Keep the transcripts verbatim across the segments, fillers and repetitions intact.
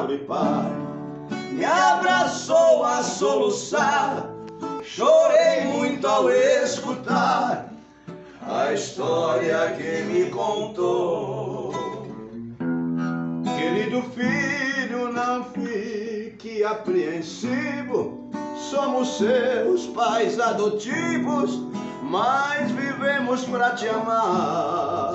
cavalo e pai, me abraçou a soluçar. Chorei muito ao escutar a história que me contou. Querido filho, não fique apreensivo, somos seus pais adotivos, mas vivemos pra te amar.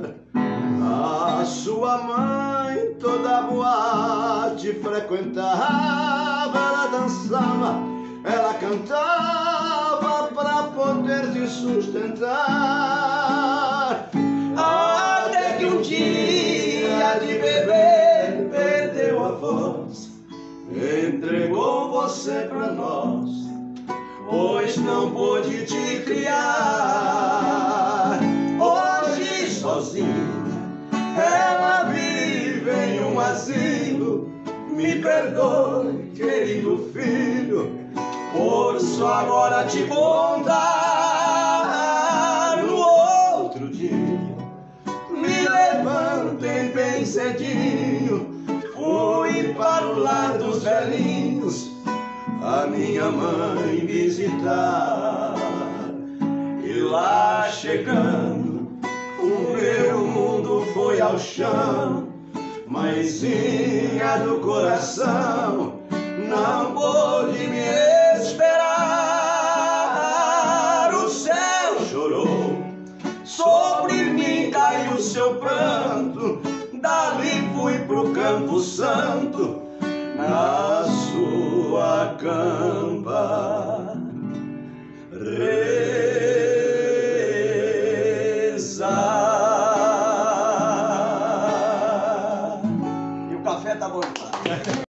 A sua mãe toda boate frequentava, ela dançava, ela cantava pra poder te sustentar. Até que um dia de beber perdeu a voz, entregou você pra nós, pois não pôde te criar. Hoje sozinha ela vive em um asilo. Me perdoe, querido filho, por só agora te contar. No outro dia me levantei bem cedinho, fui para o lar dos velhinhos a minha mãe visitar. E lá chegando, o meu mundo foi ao chão. Mãezinha do coração não pôde me esperar. O céu chorou, sobre mim caiu seu pranto. Dali fui pro Campo Santo, na sua campa rezar. E o café tá bom.